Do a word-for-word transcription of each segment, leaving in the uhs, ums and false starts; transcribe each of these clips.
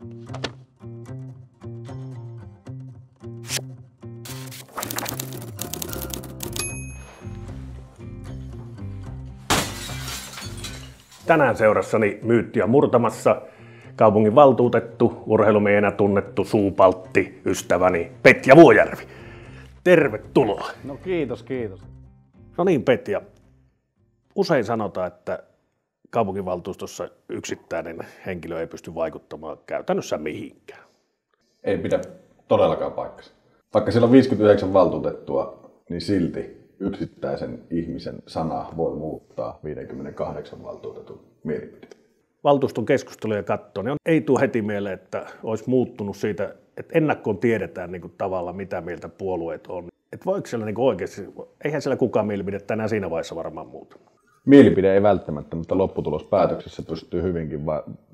Tänään seurassani myyttiä murtamassa kaupungin valtuutettu, urheilumiehenä tunnettu suupaltti, ystäväni Petja Vuojärvi. Tervetuloa. No kiitos, kiitos. No niin, Petja. Usein sanotaan, että kaupunginvaltuustossa yksittäinen henkilö ei pysty vaikuttamaan käytännössä mihinkään. Ei pidä todellakaan paikkansa. Vaikka siellä on viisikymmentäyhdeksän valtuutettua, niin silti yksittäisen ihmisen sana voi muuttaa viisikymmentäkahdeksan valtuutetun mielipide. Valtuuston keskusteluja katsoo, niin ei tule heti mieleen, että olisi muuttunut siitä, että ennakkoon tiedetään niin kuin tavalla, mitä mieltä puolueet on. Että voiko siellä niin kuin oikeasti, eihän siellä kukaan mielipidettä enää siinä vaiheessa varmaan muuta. Mielipide ei välttämättä, mutta lopputulos päätöksessä pystyy hyvinkin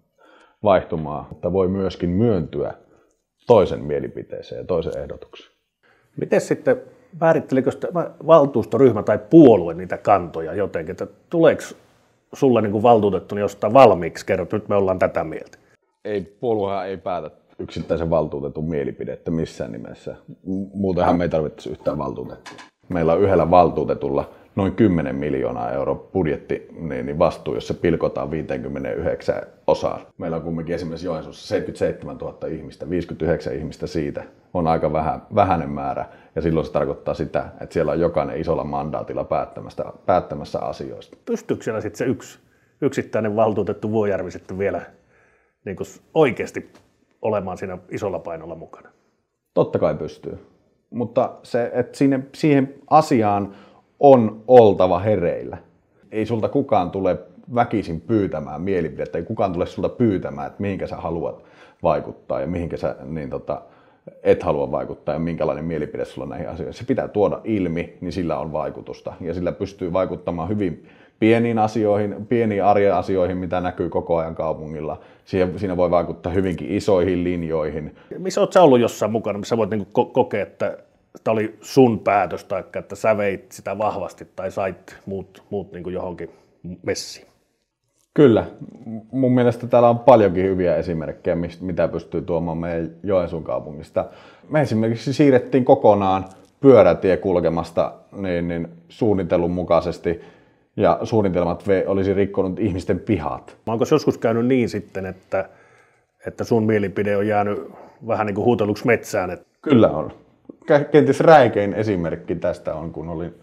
vaihtumaan, mutta voi myöskin myöntyä toisen mielipiteeseen ja toisen ehdotuksen. Miten sitten, määrittelikö valtuustoryhmä tai puolue niitä kantoja jotenkin, että tuleeko sulle niin kuin valtuutettu niin jostain valmiiksi kerrot, että nyt me ollaan tätä mieltä? Ei, puoluehan ei päätä yksittäisen valtuutetun mielipidettä missään nimessä. Muutenhan me ei tarvitsisi yhtään valtuutettua. Meillä on yhdellä valtuutetulla noin kymmenen miljoonaa euroa budjetti niin vastuu, jos se pilkotaan viisikymmentäyhdeksän osaan. Meillä on kumminkin esimerkiksi Joensuussa seitsemänkymmentäseitsemäntuhatta ihmistä, viisikymmentäyhdeksän ihmistä siitä on aika vähän, vähäinen määrä. Ja silloin se tarkoittaa sitä, että siellä on jokainen isolla mandaatilla päättämässä, päättämässä asioista. Pystyykö siellä sitten se yksi yksittäinen valtuutettu Vuojärvi sitten vielä niin kuin oikeasti olemaan siinä isolla painolla mukana? Totta kai pystyy, mutta se, että siinä, siihen asiaan on oltava hereillä. Ei sulta kukaan tule väkisin pyytämään mielipidettä, ei kukaan tule sulta pyytämään, että mihinkä sä haluat vaikuttaa ja mihinkä sä niin tota, et halua vaikuttaa ja minkälainen mielipide sulla on näihin asioihin. Se pitää tuoda ilmi, niin sillä on vaikutusta ja sillä pystyy vaikuttamaan hyvin pieniin asioihin, pieniin arjen asioihin, mitä näkyy koko ajan kaupungilla. Siinä voi vaikuttaa hyvinkin isoihin linjoihin. Missä olet sä ollut jossain mukana, missä voit niin kuin kokea, että tämä oli sun päätös tai että sä veit sitä vahvasti tai sait muut, muut niin kuin johonkin messiin? Kyllä. Mun mielestä täällä on paljonkin hyviä esimerkkejä, mitä pystyy tuomaan meidän Joensuun kaupungista. Me esimerkiksi siirrettiin kokonaan pyörätie kulkemasta niin, niin suunnitellun mukaisesti ja suunnitelmat olisi rikkonut ihmisten pihat. Onko joskus käynyt niin sitten, että, että sun mielipide on jäänyt vähän niin kuin huuteluksi metsään? Että... Kyllä on. Kenties räikein esimerkki tästä on, kun olin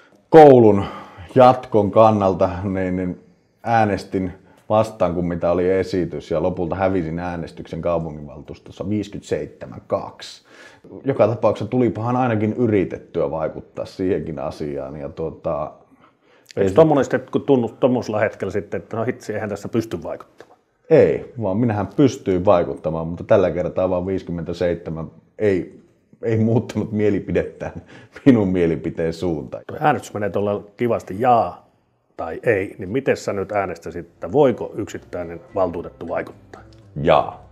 koulun jatkon kannalta, niin, niin äänestin vastaan kuin mitä oli esitys ja lopulta hävisin äänestyksen kaupunginvaltuustossa viisikymmentäseitsemän kaksi. Joka tapauksessa tulipahan ainakin yritettyä vaikuttaa siihenkin asiaan. Ja tuota, Eikö tuommoinen sitten, kun tunnut tuommoisella hetkellä sitten, että no hitsi, eihän tässä pysty vaikuttamaan? Ei, vaan minähän pystyin vaikuttamaan, mutta tällä kertaa vaan viisikymmentäseitsemän ei ei muuttanut mielipidettään minun mielipiteen suuntaan. Äänestys menee tuolla kivasti jaa tai ei, niin miten sä nyt äänestäsit, että voiko yksittäinen valtuutettu vaikuttaa? Jaa.